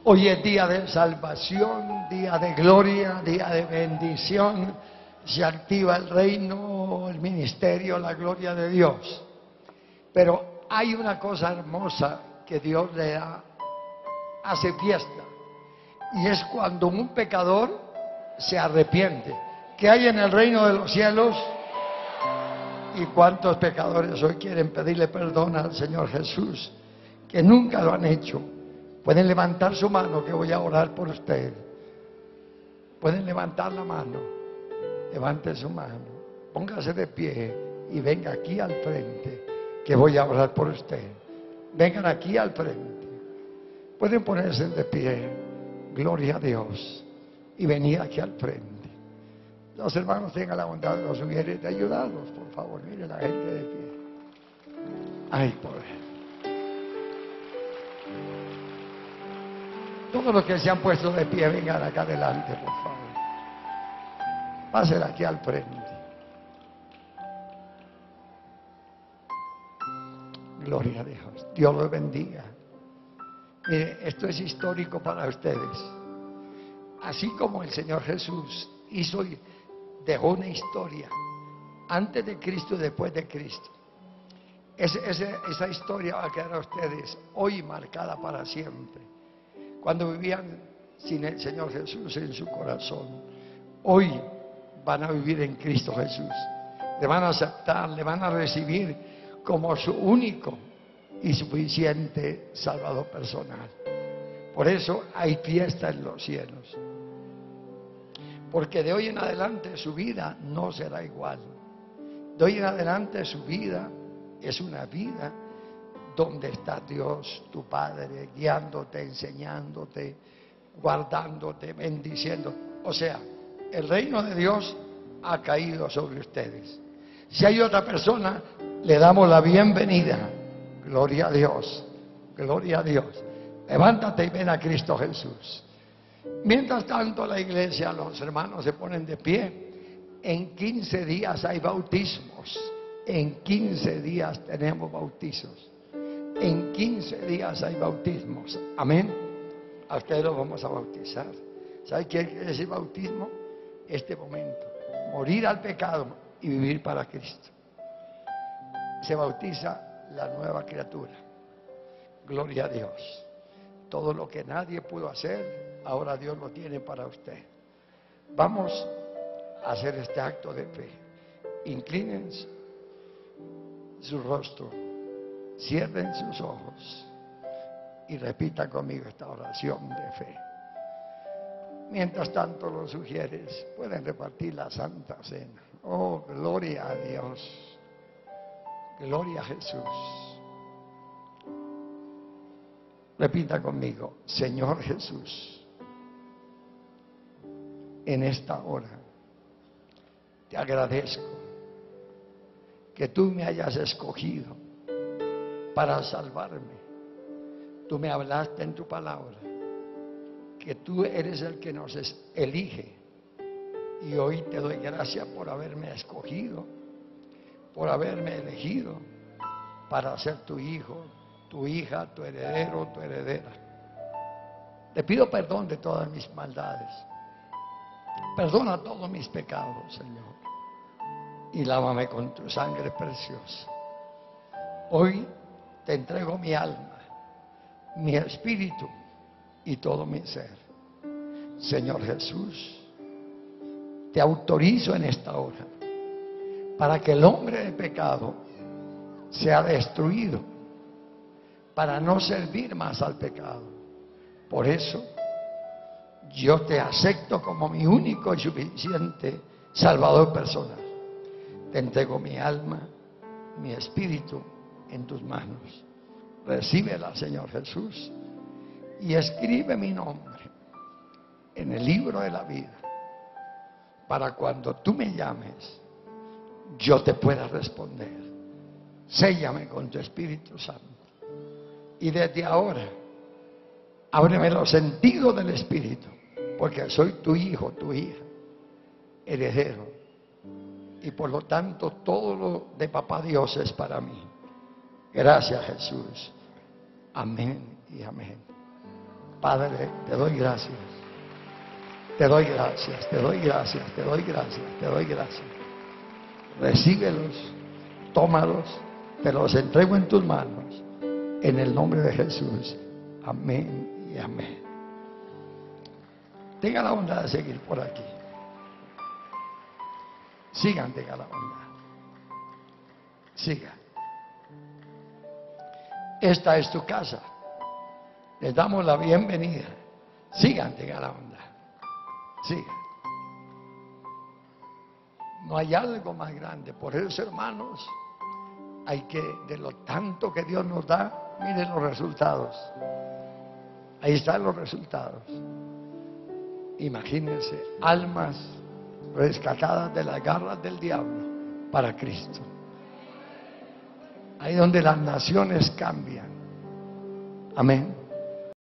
Hoy es día de salvación, día de gloria, día de bendición. Se activa el reino, el ministerio, la gloria de Dios. Pero hay una cosa hermosa que Dios le da, hace fiesta. Y es cuando un pecador se arrepiente. ¿Qué hay en el reino de los cielos? ¿Y cuántos pecadores hoy quieren pedirle perdón al Señor Jesús, que nunca lo han hecho? Pueden levantar su mano, que voy a orar por usted. Pueden levantar la mano. Levante su mano. Póngase de pie y venga aquí al frente, que voy a orar por usted. Vengan aquí al frente. Pueden ponerse de pie. Gloria a Dios. Y venir aquí al frente. Los hermanos tengan la bondad de los subir de ayudarlos, por favor. Mire la gente de pie. Ay, pobre. Todos los que se han puesto de pie, vengan acá adelante, por favor. Pasen aquí al frente. Gloria a Dios. Dios los bendiga. Mire, esto es histórico para ustedes. Así como el Señor Jesús hizo y dejó una historia antes de Cristo y después de Cristo. Esa historia va a quedar a ustedes hoy marcada para siempre. Cuando vivían sin el Señor Jesús en su corazón, hoy van a vivir en Cristo Jesús. Le van a aceptar, le van a recibir como su único y suficiente Salvador personal. Por eso hay fiesta en los cielos. Porque de hoy en adelante su vida no será igual. De hoy en adelante su vida es una vida donde está Dios, tu Padre, guiándote, enseñándote, guardándote, bendiciendo. O sea, el reino de Dios ha caído sobre ustedes. Si hay otra persona, le damos la bienvenida. Gloria a Dios, gloria a Dios. Levántate y ven a Cristo Jesús. Mientras tanto, la iglesia, los hermanos se ponen de pie. En 15 días hay bautismos. En 15 días tenemos bautizos. En 15 días hay bautismos. Amén. A ustedes los vamos a bautizar. ¿Sabe qué quiere decir bautismo? Este momento. Morir al pecado y vivir para Cristo. Se bautiza la nueva criatura. Gloria a Dios. Todo lo que nadie pudo hacer, ahora Dios lo tiene para usted. Vamos a hacer este acto de fe. Inclinen su rostro. Cierren sus ojos y repitan conmigo esta oración de fe. Mientras tanto, los sugieres pueden repartir la Santa Cena. Oh, gloria a Dios. Gloria a Jesús. Repita conmigo: Señor Jesús, en esta hora te agradezco que tú me hayas escogido para salvarme. Tú me hablaste en tu palabra que tú eres el que nos elige, y hoy te doy gracias por haberme escogido, por haberme elegido para ser tu hijo, tu hija, tu heredero, tu heredera. Te pido perdón de todas mis maldades. Perdona todos mis pecados, Señor, y lávame con tu sangre preciosa. Hoy te entrego mi alma, mi espíritu y todo mi ser. Señor Jesús, te autorizo en esta hora para que el hombre de pecado sea destruido, para no servir más al pecado. Por eso yo te acepto como mi único y suficiente Salvador personal. Te entrego mi alma, mi espíritu en tus manos. Recíbela, Señor Jesús, y escribe mi nombre en el libro de la vida, para cuando tú me llames, yo te pueda responder. Séllame con tu Espíritu Santo. Y desde ahora, ábreme los sentidos del Espíritu, porque soy tu hijo, tu hija, heredero. Y por lo tanto, todo lo de Papá Dios es para mí. Gracias, Jesús. Amén y amén. Padre, te doy gracias. Te doy gracias, te doy gracias, te doy gracias, te doy gracias. Recíbelos, tómalos, te los entrego en tus manos. En el nombre de Jesús. Amén y amén. Tenga la onda de seguir por aquí. Sigan, tenga la onda. Sigan. Esta es tu casa. Les damos la bienvenida. Sigan, tenga la onda. Sigan. No hay algo más grande. Por eso, hermanos, hay que, de lo tanto que Dios nos da, miren los resultados. Ahí están los resultados. Imagínense, almas rescatadas de las garras del diablo para Cristo. Ahí donde las naciones cambian. Amén.